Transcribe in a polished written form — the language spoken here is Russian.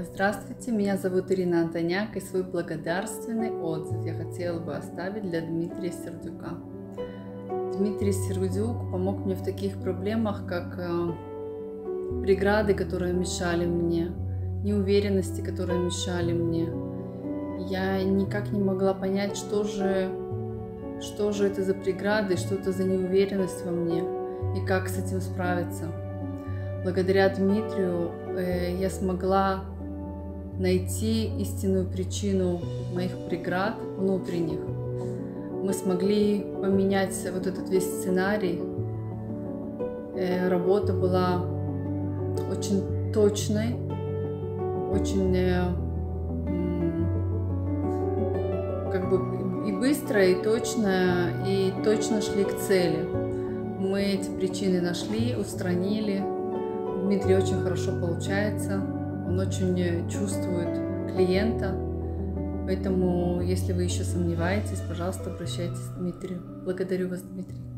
Здравствуйте, меня зовут Ирина Антоняк, и свой благодарственный отзыв я хотела бы оставить для Дмитрия Сердюка. Дмитрий Сердюк помог мне в таких проблемах, как преграды, которые мешали мне, неуверенности, которые мешали мне. Я никак не могла понять, что же это за преграды, что это за неуверенность во мне, и как с этим справиться. Благодаря Дмитрию я смогла найти истинную причину моих преград внутренних. Мы смогли поменять вот этот весь сценарий. Работа была очень точной, очень и быстрая, и точно шли к цели. Мы эти причины нашли, устранили. Дмитрий очень хорошо получается, он очень чувствует клиента, поэтому, если вы еще сомневаетесь, пожалуйста, обращайтесь к Дмитрию. Благодарю вас, Дмитрий.